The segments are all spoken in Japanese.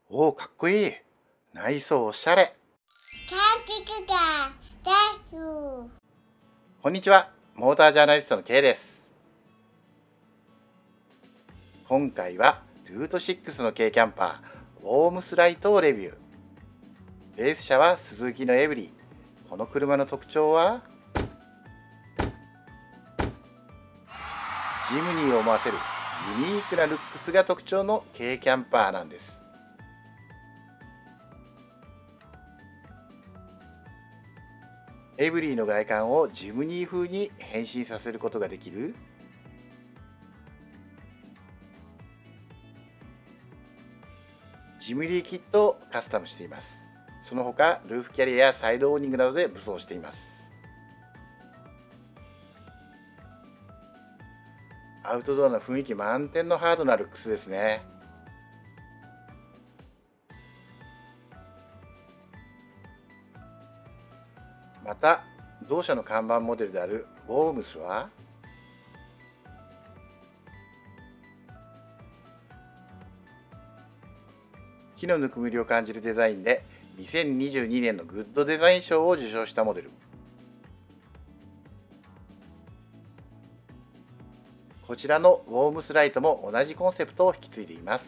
おお、かっこいい。内装おしゃれ。 キャンピングカーです。 こんにちは。モータージャーナリストの K です。今回はルート6の軽キャンパー、ウォームスライトをレビュー。ベース車はスズキのエブリィ。この車の特徴はジムニーを思わせるユニークなルックスが特徴の軽キャンパーなんです。エブリィの外観をジムニー風に変身させることができるジムニーキットをカスタムしています。その他ルーフキャリアやサイドオーニングなどで武装しています。アウトドアの雰囲気満点のハードなルックスですね。また同社の看板モデルであるウォームスは木のぬくもりを感じるデザインで2022年のグッドデザイン賞を受賞したモデル。こちらのウォームスライトも同じコンセプトを引き継いでいます。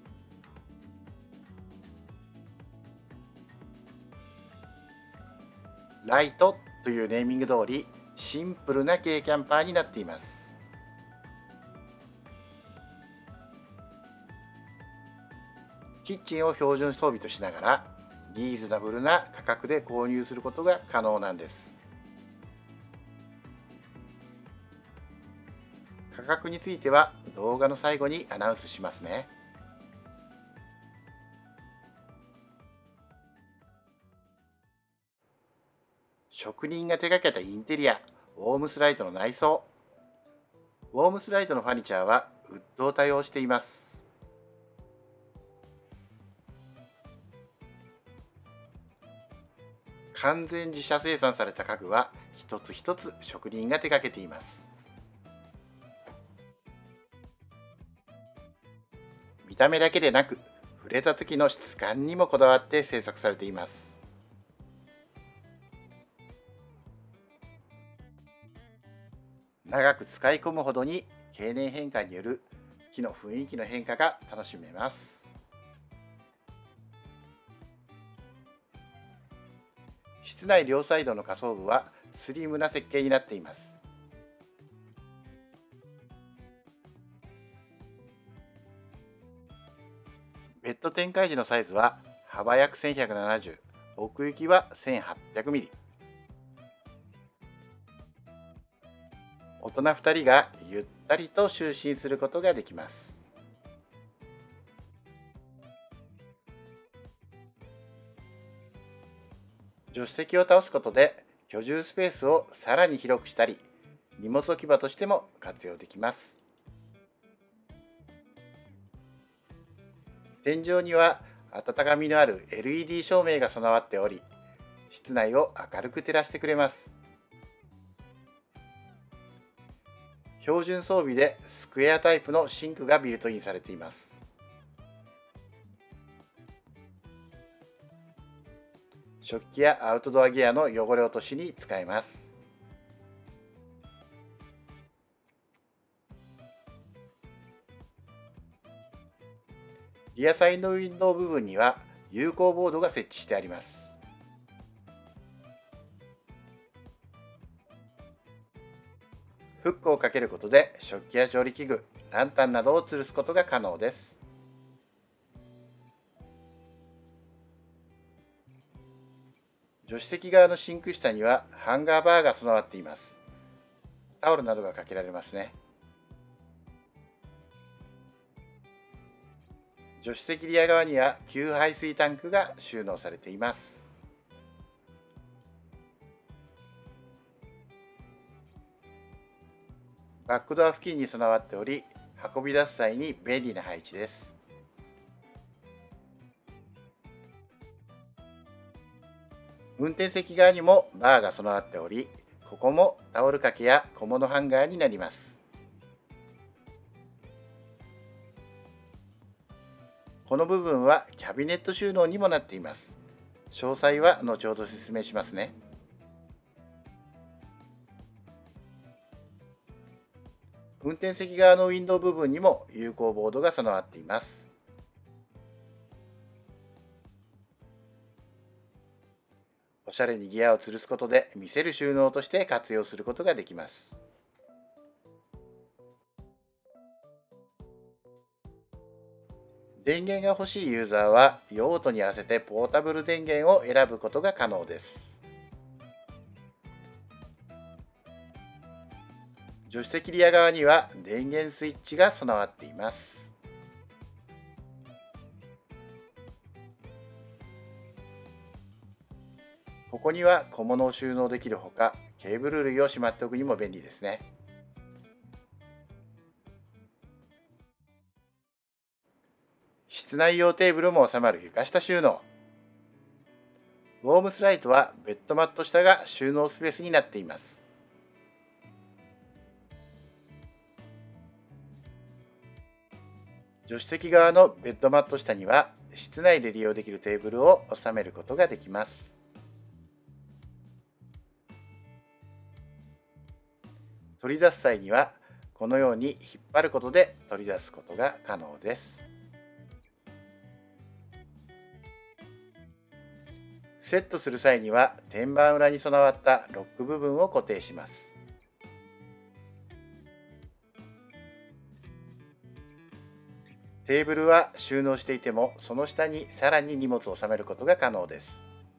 ライトというネーミング通りシンプルな軽キャンパーになっています。キッチンを標準装備としながらリーズナブルな価格で購入することが可能なんです。価格については動画の最後にアナウンスしますね。職人が手掛けたインテリア、ウォームスライトの内装。ウォームスライトのファニチャーはウッドを多用しています。完全自社生産された家具は一つ一つ職人が手掛けています。見た目だけでなく触れた時の質感にもこだわって製作されています。長く使い込むほどに経年変化による木の雰囲気の変化が楽しめます。室内両サイドの下層部はスリムな設計になっています。ベッド展開時のサイズは幅約1170、奥行きは1800ミリ。大人2人がゆったりと就寝することができます。助手席を倒すことで居住スペースをさらに広くしたり、荷物置き場としても活用できます。天井には温かみのある LED 照明が備わっており、室内を明るく照らしてくれます。標準装備でスクエアタイプのシンクがビルトインされています。食器やアウトドアギアの汚れ落としに使えます。リアサイドウィンドウ部分には有効ボードが設置してあります。フックをかけることで食器や調理器具、ランタンなどを吊るすことが可能です。助手席側のシンク下にはハンガーバーが備わっています。タオルなどがかけられますね。助手席リア側には給排水タンクが収納されています。バックドア付近に備わっており、運び出す際に便利な配置です。運転席側にもバーが備わっており、ここもタオル掛けや小物ハンガーになります。 この部分はキャビネット収納にもなっています。詳細は後ほど説明しますね。運転席側のウィンドウ部分にも有効ボードが備わっています。おしゃれにギアを吊るすことで見せる収納として活用することができます。電源が欲しいユーザーは用途に合わせてポータブル電源を選ぶことが可能です。助手席リア側には電源スイッチが備わっています。ここには小物を収納できるほか、ケーブル類をしまっておくにも便利ですね。室内用テーブルも収まる床下収納。ウォームスライトはベッドマット下が収納スペースになっています。助手席側のベッドマット下には室内で利用できるテーブルを収めることができます。取り出す際にはこのように引っ張ることで取り出すことが可能です。セットする際には天板裏に備わったロック部分を固定します。テーブルは収納していてもその下にさらに荷物を収めることが可能です。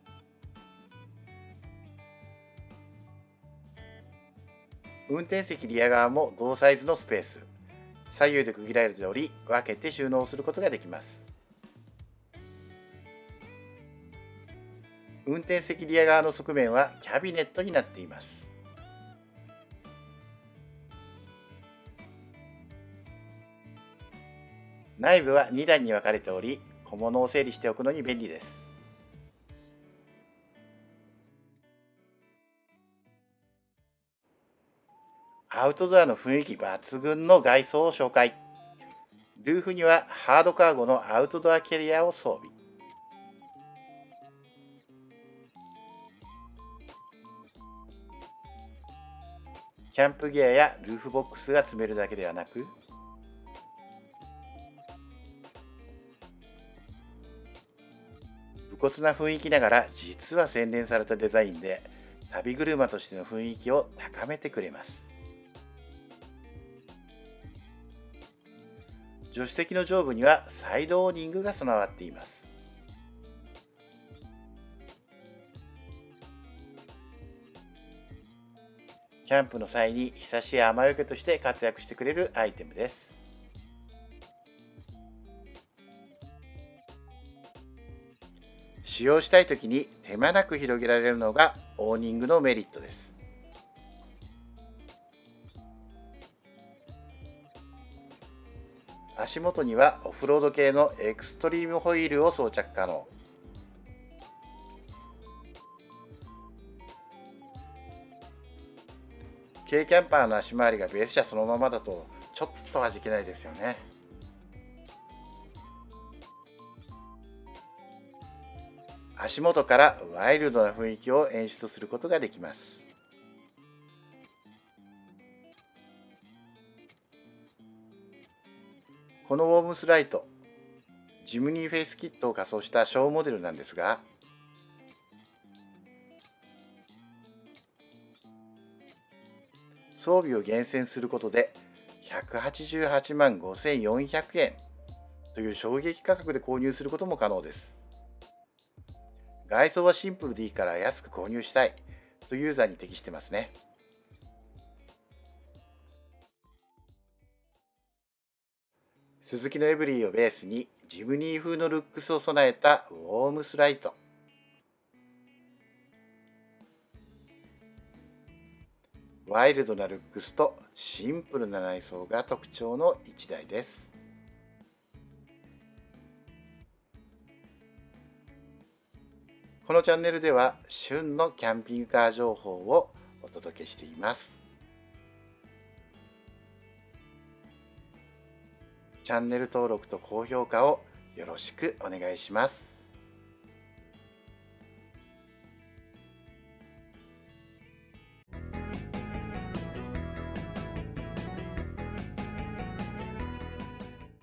運転席リア側も同サイズのスペース、左右で区切られており分けて収納することができます。運転席リア側の側面はキャビネットになっています。内部は2段に分かれており、小物を整理しておくのに便利です。アウトドアの雰囲気抜群の外装を紹介。ルーフにはハードカーゴのアウトドアキャリアを装備。キャンプギアやルーフボックスが積めるだけではなく、武骨な雰囲気ながら実は洗練されたデザインで旅車としての雰囲気を高めてくれます。助手席の上部にはサイドオーニングが備わっています。キャンプの際に日差しや雨よけとして活躍してくれるアイテムです。使用したいときに手間なく広げられるのがオーニングのメリットです。足元にはオフロード系のエクストリームホイールを装着可能。軽キャンパーの足回りがベース車そのままだとちょっと味気ないですよね。足元からワイルドな雰囲気を演出することができます。このウォームスライト、ジムニーフェイスキットを仮装した小モデルなんですが、装備を厳選することで188万5400円という衝撃価格で購入することも可能です。外装はシンプルでいいから安く購入したいというユーザーに適してますね。スズキのエブリーをベースにジムニー風のルックスを備えたウォームスライト。ワイルドなルックスとシンプルな内装が特徴の1台です。このチャンネルでは旬のキャンピングカー情報をお届けしています。チャンネル登録と高評価をよろしくお願いします。